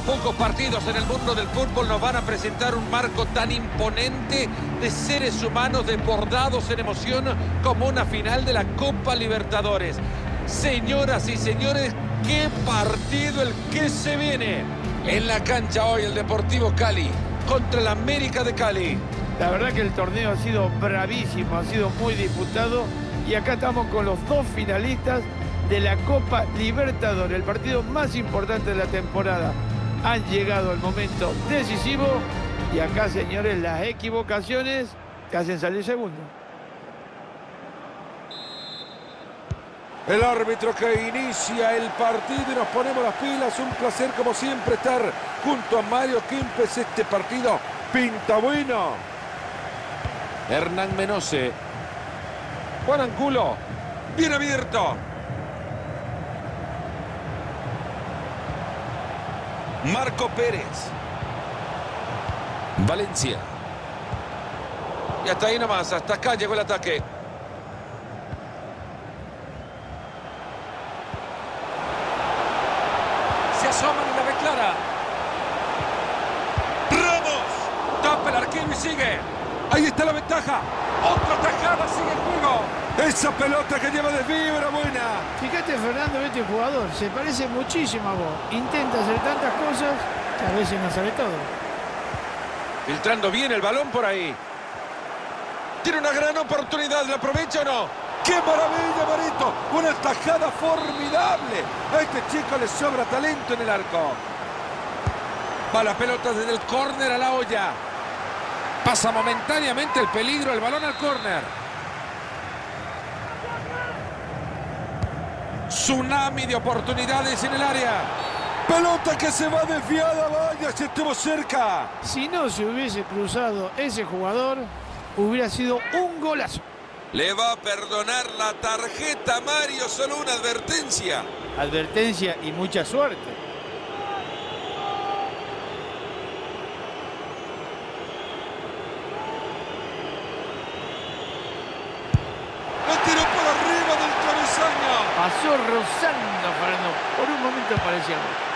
Pocos partidos en el mundo del fútbol nos van a presentar un marco tan imponente de seres humanos desbordados en emoción como una final de la Copa Libertadores. Señoras y señores, qué partido el que se viene. En la cancha hoy el Deportivo Cali contra el América de Cali. La verdad que el torneo ha sido bravísimo, ha sido muy disputado y acá estamos con los dos finalistas de la Copa Libertadores, el partido más importante de la temporada. Han llegado al momento decisivo y acá, señores, las equivocaciones te hacen salir segundo. El árbitro que inicia el partido y nos ponemos las pilas. Un placer, como siempre, estar junto a Mario Kempes. Este partido pinta bueno. Hernán Menose. Juan Angulo. Bien abierto. Marco Pérez. Valencia. Y hasta ahí nomás, hasta acá llegó el ataque. Se asoman y la declara. Ramos. Tapa el arquero y sigue. Ahí está la ventaja. Otra tajada, sigue el juego. Esa pelota que lleva desvío era buena. Fíjate, Fernando, este jugador se parece muchísimo a vos. Intenta hacer tantas cosas que a veces no sabe todo. Filtrando bien el balón por ahí. Tiene una gran oportunidad, ¿la aprovecha o no? ¡Qué maravilla, Marito! Una tajada formidable. A este chico le sobra talento en el arco. Va la pelota desde el córner a la olla. Pasa momentáneamente el peligro, el balón al córner. Tsunami de oportunidades en el área. Pelota que se va desviada, vaya, se estuvo cerca. Si no se hubiese cruzado ese jugador, hubiera sido un golazo. Le va a perdonar la tarjeta, Mario, solo una advertencia. Advertencia y mucha suerte. Lo tiró por arriba del travesaño. Pasó rozando, Fernando. Por un momento parecía.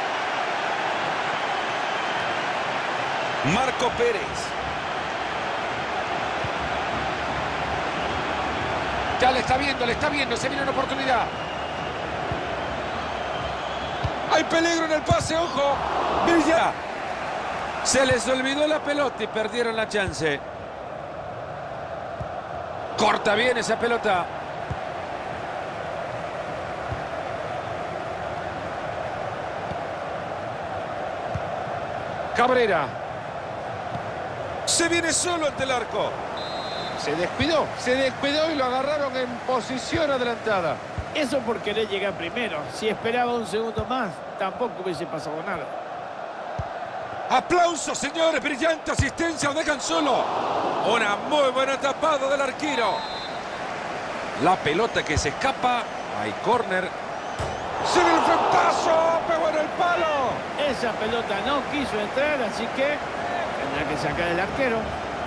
Marco Pérez. Ya le está viendo, se viene una oportunidad. Hay peligro en el pase, ojo. Villa. Se les olvidó la pelota y perdieron la chance. Corta bien esa pelota. Cabrera. Se viene solo ante el arco. Se descuidó y lo agarraron en posición adelantada. Eso por querer llegar primero. Si esperaba un segundo más, tampoco hubiese pasado nada. Aplausos, señores. Brillante asistencia. Lo dejan solo. Una muy buena tapada del arquero. La pelota que se escapa. Hay córner. ¡Sigue el frentazo! ¡Pegó en el palo! Esa pelota no quiso entrar, así que tendrá que sacar el arquero.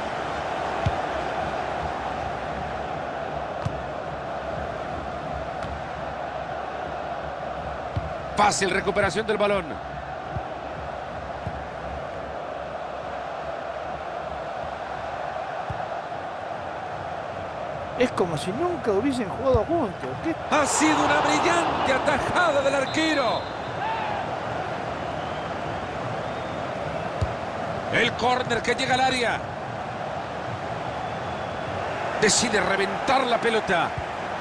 Fácil recuperación del balón. Es como si nunca hubiesen jugado juntos. ¿Qué? Ha sido una brillante atajada del arquero. El córner que llega al área. Decide reventar la pelota.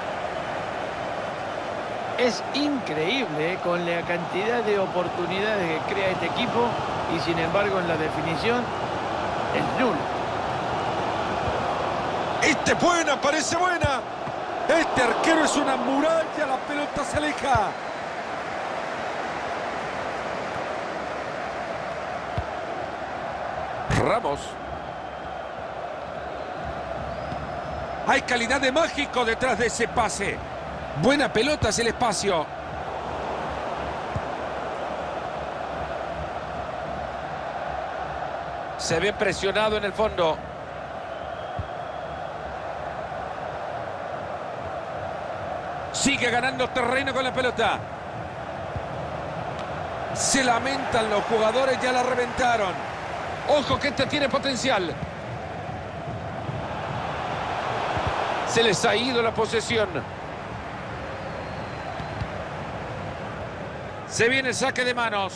Es increíble con la cantidad de oportunidades que crea este equipo y sin embargo en la definición es nulo. Este es buena, parece buena. Este arquero es una muralla, la pelota se aleja. Ramos. Hay calidad de mágico detrás de ese pase. Buena pelota hacia el espacio. Se ve presionado en el fondo. Sigue ganando terreno con la pelota. Se lamentan los jugadores, ya la reventaron. Ojo que este tiene potencial. Se les ha ido la posesión. Se viene el saque de manos.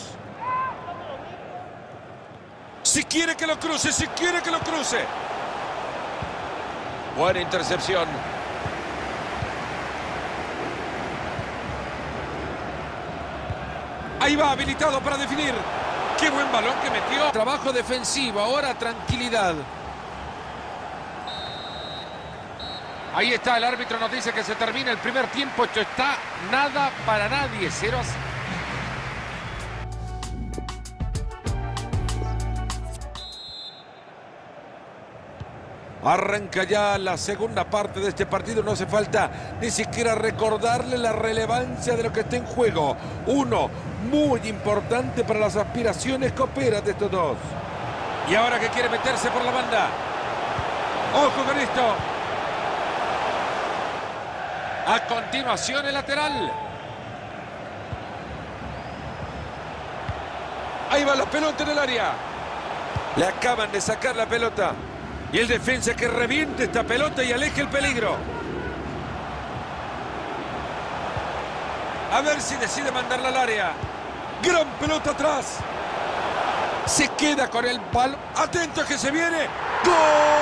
Si quiere que lo cruce, si quiere que lo cruce. Buena intercepción. Ahí va, habilitado para definir. ¡Qué buen balón que metió! Trabajo defensivo, ahora tranquilidad. Ahí está, el árbitro nos dice que se termina el primer tiempo. Esto está nada para nadie. 0-0. Arranca ya la segunda parte de este partido. No hace falta ni siquiera recordarle la relevancia de lo que está en juego. Uno muy importante para las aspiraciones coperas de estos dos. Y ahora que quiere meterse por la banda. ¡Ojo con esto! A continuación el lateral. Ahí va la pelota en el área. Le acaban de sacar la pelota. Y el defensa que reviente esta pelota y aleje el peligro. A ver si decide mandarla al área. Gran pelota atrás. Se queda con el balón. Atento a que se viene. ¡Gol!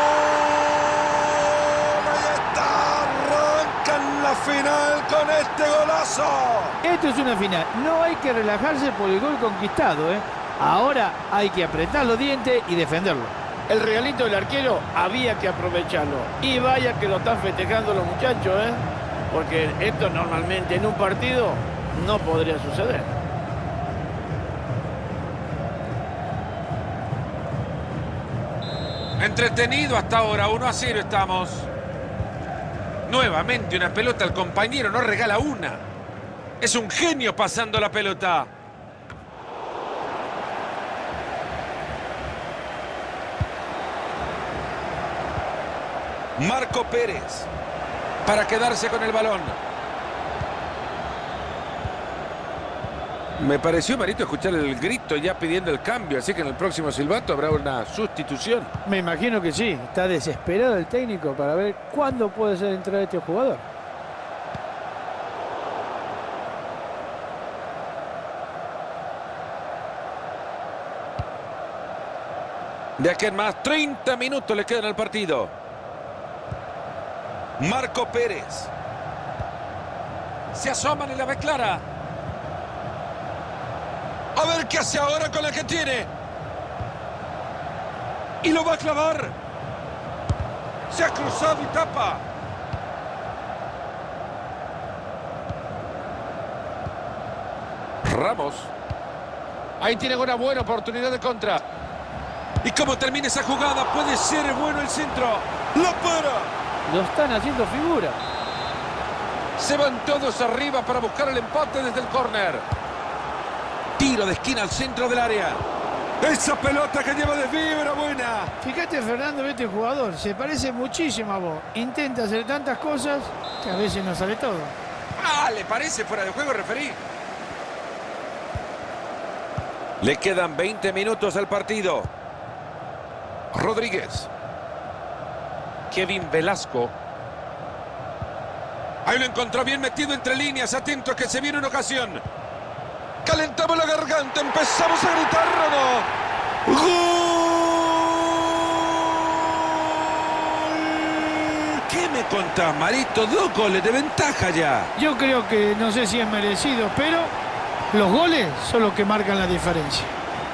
Ahí está. Arrancan la final con este golazo. Esto es una final. No hay que relajarse por el gol conquistado, ¿eh? Ahora hay que apretar los dientes y defenderlo. El regalito del arquero había que aprovecharlo. Y vaya que lo están festejando los muchachos, ¿eh? Porque esto normalmente en un partido no podría suceder. Entretenido hasta ahora, 1-0 estamos. Nuevamente una pelota al compañero, no regala una. Es un genio pasando la pelota. Marco Pérez para quedarse con el balón. Me pareció, Marito, escuchar el grito ya pidiendo el cambio, así que en el próximo silbato habrá una sustitución. Me imagino que sí. Está desesperado el técnico para ver cuándo puede ser entrar este jugador. De aquí en más, 30 minutos le quedan al partido. Marco Pérez. Se asoman y la ve clara. A ver qué hace ahora con la que tiene. Y lo va a clavar. Se ha cruzado y tapa. Ramos. Ahí tienen una buena oportunidad de contra. ¿Y cómo termina esa jugada? Puede ser bueno el centro. ¡La para! Lo están haciendo figura. Se van todos arriba para buscar el empate desde el córner. Tiro de esquina al centro del área. Esa pelota que lleva desvío era buena. Fíjate, Fernando, este jugador se parece muchísimo a vos. Intenta hacer tantas cosas que a veces no sale todo. Ah, ¿le parece fuera de juego, referí? Le quedan 20 minutos al partido. Rodríguez. Kevin Velasco. Ahí lo encontró bien metido entre líneas. Atento que se viene una ocasión. Calentamos la garganta. Empezamos a gritar, ¿no? ¡Gol! ¿Qué me contás, Marito? 2 goles de ventaja ya. Yo creo que no sé si es merecido, pero los goles son los que marcan la diferencia.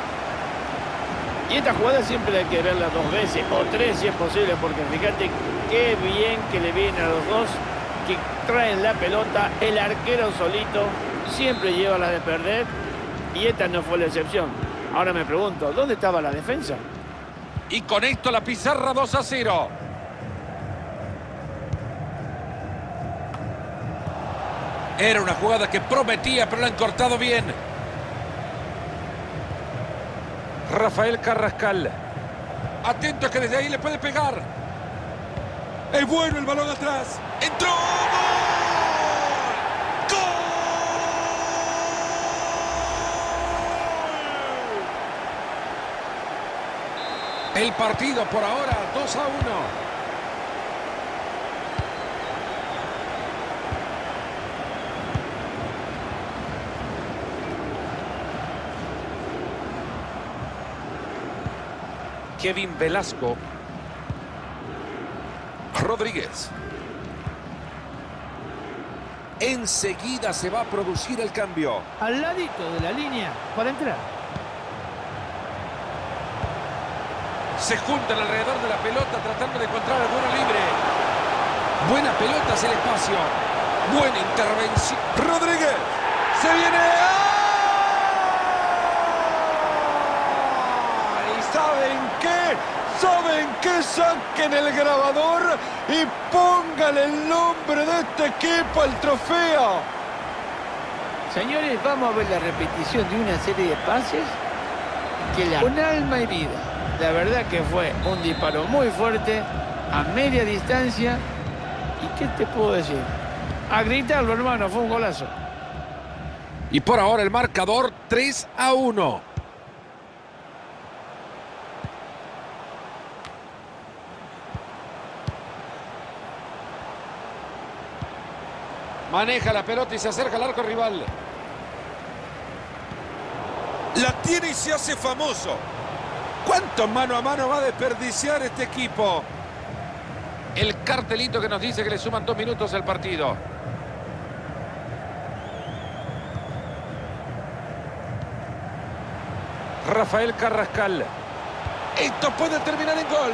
Y esta jugada siempre hay que verla 2 veces o 3 si es posible, porque fíjate qué bien que le viene a los dos, que traen la pelota, el arquero solito siempre lleva la de perder y esta no fue la excepción. Ahora me pregunto, ¿dónde estaba la defensa? Y con esto la pizarra 2-0. Era una jugada que prometía, pero la han cortado bien. Rafael Carrascal. Atento que desde ahí le puede pegar. Es bueno el balón atrás. ¡Entró! ¡Gol! El partido por ahora 2-1. Kevin Velasco. Rodríguez. Enseguida se va a producir el cambio. Al ladito de la línea para entrar. Se juntan alrededor de la pelota tratando de encontrar alguno libre. Buena pelota hacia el espacio. Buena intervención. Rodríguez. Se viene. ¿Y saben qué? ¿Saben qué? Saquen el grabador y pónganle el nombre de este equipo al trofeo. Señores, vamos a ver la repetición de una serie de pases con alma y vida. La verdad que fue un disparo muy fuerte, a media distancia. ¿Y qué te puedo decir? A gritarlo, hermano, fue un golazo. Y por ahora el marcador 3-1. Maneja la pelota y se acerca al arco rival. La tiene y se hace famoso. ¿Cuánto mano a mano va a desperdiciar este equipo? El cartelito que nos dice que le suman 2 minutos al partido. Rafael Carrascal. Esto puede terminar en gol.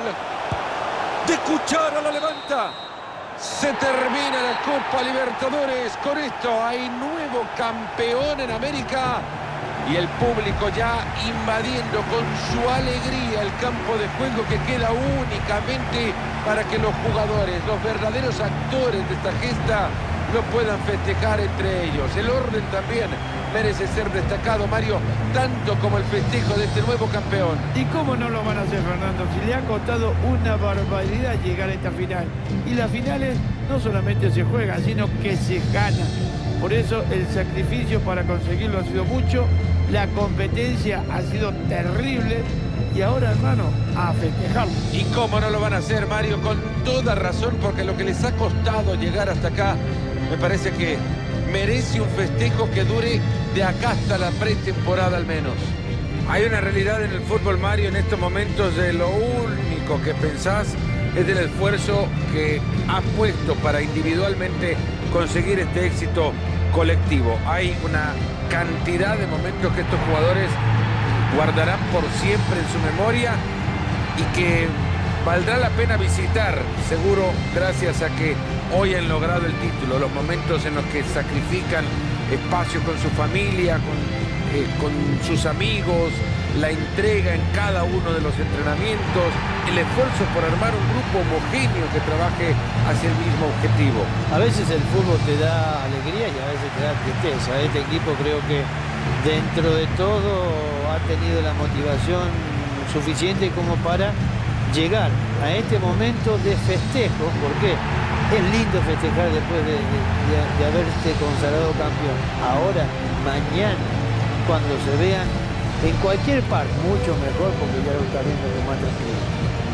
De cuchara la levanta. Se termina la Copa Libertadores. Con esto hay nuevo campeón en América. Y el público ya invadiendo con su alegría el campo de juego, que queda únicamente para que los jugadores, los verdaderos actores de esta gesta, lo puedan festejar entre ellos. El orden también merece ser destacado, Mario, tanto como el festejo de este nuevo campeón. ¿Y cómo no lo van a hacer, Fernando? Si le ha costado una barbaridad llegar a esta final. Y las finales no solamente se juegan, sino que se ganan. Por eso el sacrificio para conseguirlo ha sido mucho. La competencia ha sido terrible. Y ahora, hermano, a festejarlo. ¿Y cómo no lo van a hacer, Mario? Con toda razón, porque lo que les ha costado llegar hasta acá, me parece que merece un festejo que dure de acá hasta la pretemporada al menos. Hay una realidad en el fútbol, Mario, en estos momentos de lo único que pensás es del esfuerzo que has puesto para individualmente conseguir este éxito colectivo. Hay una cantidad de momentos que estos jugadores guardarán por siempre en su memoria y que valdrá la pena visitar, seguro, gracias a que hoy han logrado el título. Los momentos en los que sacrifican espacio con su familia, con sus amigos, la entrega en cada uno de los entrenamientos, el esfuerzo por armar un grupo homogéneo que trabaje hacia el mismo objetivo. A veces el fútbol te da alegría y a veces te da tristeza. Este equipo creo que dentro de todo ha tenido la motivación suficiente como para llegar a este momento de festejo, porque es lindo festejar después de haberse consagrado campeón. Ahora, mañana, cuando se vean en cualquier parte, mucho mejor, porque ya lo está viendo con más tranquilidad.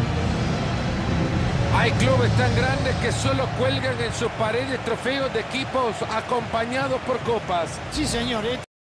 Hay clubes tan grandes que solo cuelgan en sus paredes trofeos de equipos acompañados por copas. Sí, señor.